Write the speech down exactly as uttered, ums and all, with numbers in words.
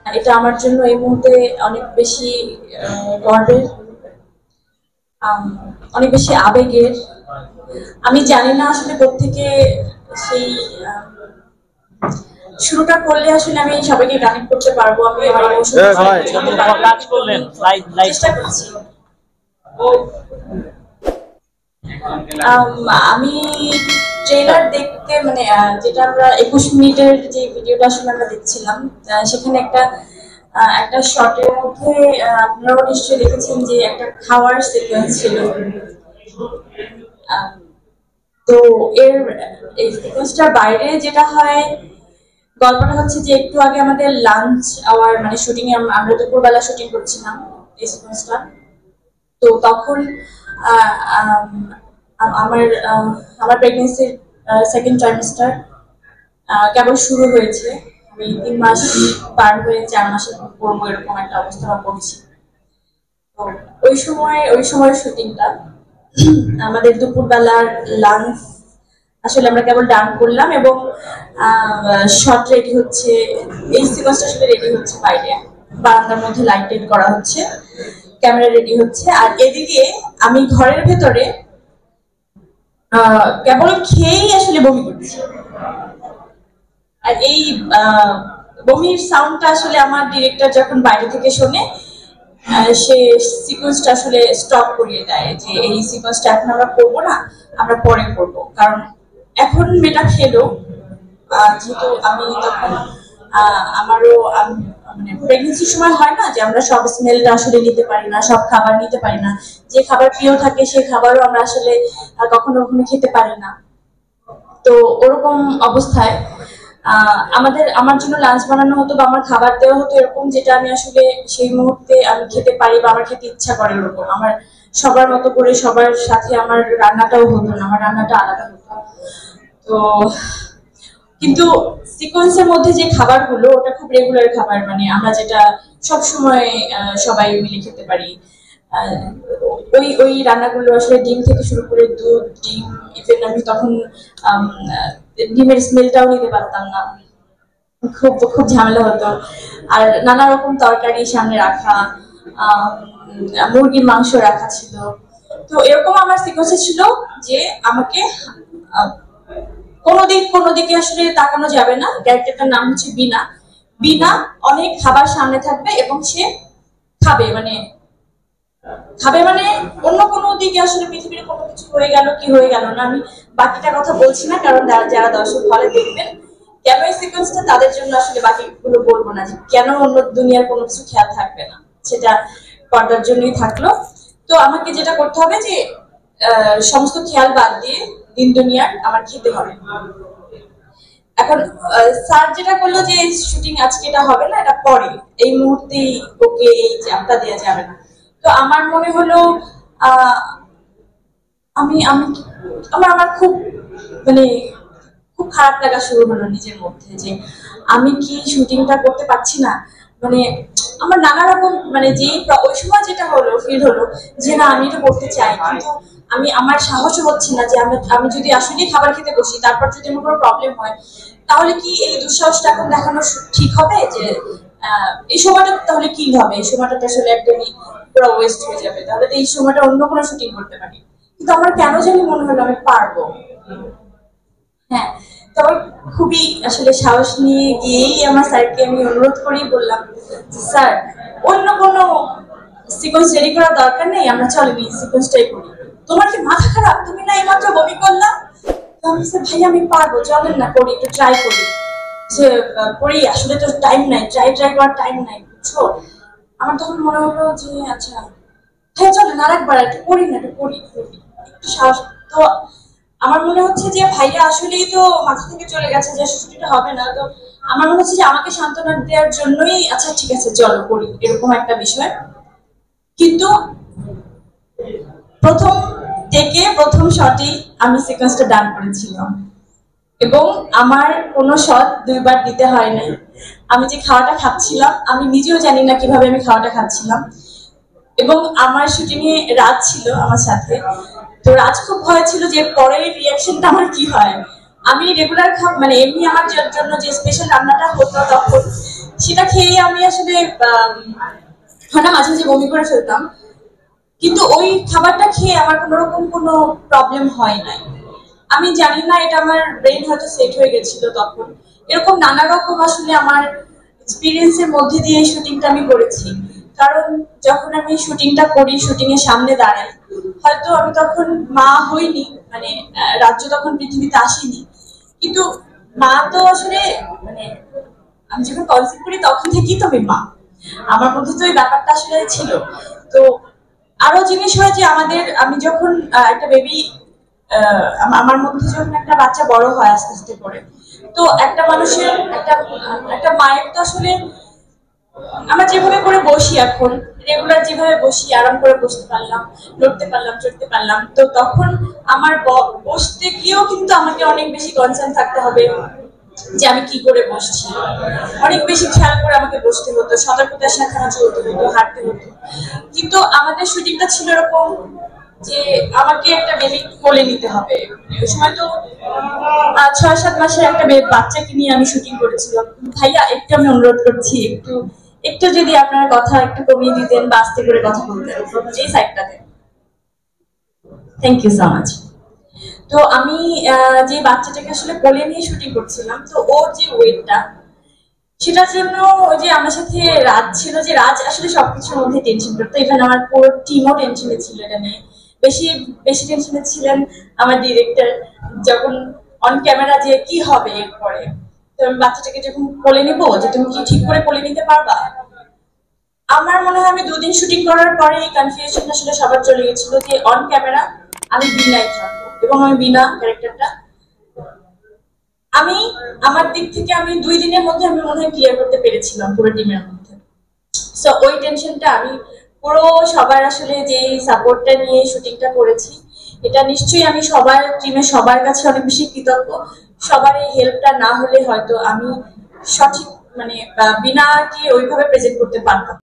এটা আমার জন্য এই মুহূর্তে অনেক বেশি গর্বের, অনেক বেশি আবেগের। আমি জানি না আসলে কোত্থেকে সেই শুরুটা করলে আসলে আমি সবাইকে কানেক্ট করতে পারবো, আমি আমার চেষ্টা করছি। আমি ট্রেলার দেখতে মানে যেটা আমরা একুশ মিনিটের যে ভিডিওটা আসলে আমরা দেখছিলাম, সেখানে একটা একটা শটের মধ্যে আপনারাও নিশ্চয়ই দেখেছেন যে একটা খাওয়ার সিকোয়েন্স ছিল। তো এর এই সিকোয়েন্সটার বাইরে যেটা হয়, গল্পটা হচ্ছে যে একটু আগে আমাদের লাঞ্চ আওয়ার মানে শুটিং এ আমরা দুপুরবেলা শুটিং করছিলাম এই সিকোয়েন্সটা। তো তখন আমার আমার প্রেগনেন্সির সেকেন্ড ট্রাইমেস্টার কেবল শুরু হয়েছে। আমি তিন মাস পার হয়ে চার মাসে পড়বো এরকম একটা অবস্থা পড়েছি। তো ওই সময় ওই সময় শুটিংটা আমাদের দুপুরবেলার লাঞ্চ আসলে আমরা কেবল ডান করলাম এবং শট রেডি হচ্ছে, এই সিকোয়েন্সটা আসলে রেডি হচ্ছে বাইরে বারান্দার মধ্যে লাইট টেট করা হচ্ছে, ক্যামেরা রেডি হচ্ছে। আর এদিকে আমি ঘরের ভেতরে কেবল খেয়েই আসলে বমি করছি। আর এই বমির সাউন্ডটা আসলে আমার ডিরেক্টর যখন বাইরে থেকে শোনে, সে সিকোয়েন্সটা আসলে স্টপ করিয়ে দেয় যে এই সিকোয়েন্সটা এখন আমরা করবো না, আমরা পরে করবো। কারণ এখন মেয়েটা খেলো, যেহেতু আমি তখন আমারও মানে প্রেগনেন্সির সময় হয় না যে আমরা সব স্মেলটা আসলে নিতে পারি না, সব খাবার নিতে পারি না, যে খাবার প্রিয় থাকে সেই খাবারও আমরা আসলে কখনো কখনো খেতে পারি না। তো ওরকম অবস্থায় আমাদের আমার জন্য লাঞ্চ বানানো হতো বা আমার খাবার দেওয়া হতো এরকম, যেটা আমি আসলে সেই মুহূর্তে আমি খেতে পারি বা আমার খেতে ইচ্ছা করে ওরকম। আমার সবার মতো করে সবার সাথে আমার রান্নাটাও হতো না, আমার রান্নাটা আলাদা হতো। তো কিন্তু সিকোয়েন্সের মধ্যে যে খাবারগুলো ওটা খুব রেগুলার খাবার, মানে আমরা যেটা সব সময় সবাই মিলে খেতে পারি। ওই ওই রান্নাগুলো আসলে ডিম থেকে শুরু করে দুধ, ডিম, ইভেন আমি তখন ডিমের স্মেলটাও নিতে পারতাম না, খুব খুব ঝামেলা হতো। আর নানা রকম তরকারি সামনে রাখা, মুরগির মাংস রাখা ছিল। তো এরকম আমার সিকোয়েন্সে ছিল যে আমাকে কোনো দিক কোনো দিকে আসলে তাকানো যাবে না। ক্যারেক্টারটার নাম হচ্ছে বিনা। বিনা অনেক খাবার সামনে থাকবে এবং সে খাবে, মানে খাবে মানে অন্য কোনো দিকে আসলে পৃথিবীর কোনো কিছু হয়ে গেল কি হয়ে গেল না, আমি বাকিটা কথা বলছি না, কারণ যারা দর্শক হলে দেখবেন কেন এই সিকোয়েন্সটা তাদের জন্য আসলে বাকিগুলো বলবো না, যে কেন অন্য দুনিয়ার কোনো কিছু খেয়াল থাকবে না, সেটা পর্দার জন্যই থাকলো। তো আমাকে যেটা করতে হবে যে সমস্ত খেয়াল বাদ দিয়ে দিন দুনিয়ার আমার খেতে হবে। এখন স্যার যেটা করলো যে শুটিং আজকে এটা হবে না, এটা পরে, এই মুহূর্তেই ওকে এই চাপটা দেওয়া যাবে না। তো আমার মনে হলো আমি আমি আমার আমার খুব মানে খুব খারাপ লাগা শুরু হলো নিজের মধ্যে, যে আমি কি শুটিংটা করতে পারছি না। মানে আমার নানা রকম মানে যে ওই সময় যেটা হলো ফিল হলো যে না আমি এটা করতে চাই, কিন্তু আমি আমার সাহসও হচ্ছে না যে আমি আমি যদি আসলে খাবার খেতে বসি তারপর যদি আমার কোনো প্রবলেম হয়, তাহলে কি এই দুঃসাহসটা এখন দেখানো ঠিক হবে? যে এই সময়টা তাহলে কি হবে, এই সময়টা তো আসলে একদমই পুরো ওয়েস্ট হয়ে যাবে, তাহলে তো এই সময়টা অন্য কোনো শুটিং করতে পারি। কিন্তু আমার কেন জানি মনে হলো আমি পারবো। হ্যাঁ, তবে খুবই আসলে সাহস নিয়ে গিয়েই আমার স্যারকে আমি অনুরোধ করেই বললাম, স্যার অন্য কোনো সিকোয়েন্স রেডি করার দরকার নেই, আমরা চলেনি সিকোয়েন্সটাই করি। তোমার কি মাথা খারাপ? তুমি না এইমাত্র বমি করলাম। আমি বলছি ভাই আমি পারবো, চলেন না করি, একটু ট্রাই করি। যে করি, আসলে তো টাইম নাই, ট্রাই ট্রাই করার টাইম নাই, বুঝছো? আমার তখন মনে হলো যে আচ্ছা হ্যাঁ চলেন আর একবার একটু করি না, একটু করি একটু সাহস। তো আমার মনে হচ্ছে যে ভাইয়া আসলেই তো মাথা থেকে চলে গেছে যে ছুটিটা হবে না। তো আমার মনে হচ্ছে যে আমাকে সান্ত্বনা দেওয়ার জন্যই আচ্ছা ঠিক আছে চলো করি, এরকম একটা বিষয়। কিন্তু প্রথম থেকে প্রথম শটেই আমি সিকোয়েন্সটা ডান করেছিলাম এবং আমার কোনো শট দুইবার দিতে হয়নি। আমি যে খাওয়াটা খাচ্ছিলাম আমি নিজেও জানি না কিভাবে আমি খাওয়াটা খাচ্ছিলাম। এবং আমার শুটিংয়ে রাজ ছিল আমার সাথে, তো রাজ খুব ভয় ছিল যে পরের রিয়াকশনটা আমার কি হয়। আমি রেগুলার খাব মানে এমনি আমার জন্য যে স্পেশাল রান্নাটা হতো তখন সেটা খেয়ে আমি আসলে হয় না মাঝে মাঝে বমি করে ফেলতাম, কিন্তু ওই খাবারটা খেয়ে আমার কোনো রকম কোনো প্রবলেম হয় নাই। আমি জানি না, এটা আমার ব্রেন হয়তো সেট হয়ে গেছিল তখন। এরকম নানা রকম আসলে আমার এক্সপিরিয়েন্সের মধ্যে দিয়ে শুটিংটা আমি করেছি। কারণ যখন আমি শুটিংটা করি, শুটিং এর সামনে দাঁড়াই, হয়তো আমি তখন মা হইনি, মানে রাজ্য তখন পৃথিবীতে আসেনি, কিন্তু মা তো আসলে মানে আমি যখন কনসেপ্ট করি তখন থেকেই তো আমি মা, আমার মধ্যে তো এই ব্যাপারটা আসলে ছিল। তো আরো জিনিস হয় যে আমাদের, আমি যখন একটা বেবি, আমার মধ্যে যখন একটা বাচ্চা বড় হয় আস্তে আস্তে করে, তো একটা মানুষের একটা একটা মায়ের তো আসলে, আমরা যেভাবে করে বসি এখন রেগুলার যেভাবে বসি, আরাম করে বসতে পারলাম, লড়তে পারলাম, চড়তে পারলাম, তো তখন আমার বসতে গিয়েও কিন্তু আমাকে অনেক বেশি কনসার্ন থাকতে হবে যে আমি কি করে বসছি, অনেক বেশি খেয়াল করে আমাকে বসতে হতো, সতর্কতার সাথে আমার চলতে হতো, হাঁটতে হতো। কিন্তু আমাদের শুটিংটা ছিল এরকম যে আমাকে একটা বেবি কোলে নিতে হবে। ওই সময় তো ছয় সাত মাসের একটা বাচ্চাকে নিয়ে আমি শুটিং করেছিলাম। ভাইয়া একটু আমি অনুরোধ করছি, একটু একটু যদি আপনার কথা একটু কমিয়ে দিতেন বা আস্তে করে কথা বলতেন এই সাইডটাতে। Thank you so much. তো আমি যে বাচ্চাটাকে আসলে কোলে নিয়ে শুটিং করছিলাম, তো ওর যে ওয়েটটা, সেটার জন্য ওই যে আমার সাথে রাজ ছিল, যে রাজ আসলে সবকিছুর মধ্যে টেনশন করতো, ইভেন আমার পুরো টিমও টেনশনে ছিল এটা নিয়ে। বেশি বেশি টেনশনে ছিলেন আমার ডিরেক্টর, যখন অন ক্যামেরা যে কি হবে এরপরে। তো আমি বাচ্চাটাকে যখন কোলে নিবো, যে তুমি কি ঠিক করে কোলে নিতে পারবা, আমার মনে হয় আমি দুদিন শুটিং করার পরে এই কনফিউশন আসলে সবার চলে গেছিল যে অন ক্যামেরা আমি বিনাই থাকবো, এবং আমি বিনা ক্যারেক্টারটা আমি আমার দিক থেকে আমি দুই দিনের মধ্যে আমি মনে হয় ক্লিয়ার করতে পেরেছিলাম পুরো টিমের মধ্যে। সো ওই টেনশনটা আমি পুরো সবার আসলে যে সাপোর্টটা নিয়ে শুটিংটা করেছি, এটা নিশ্চয়ই আমি সবার টিমের সবার কাছে অনেক বেশি কৃতজ্ঞ। সবার এই হেল্পটা না হলে হয়তো আমি সঠিক মানে বিনাকে ওইভাবে প্রেজেন্ট করতে পারতাম।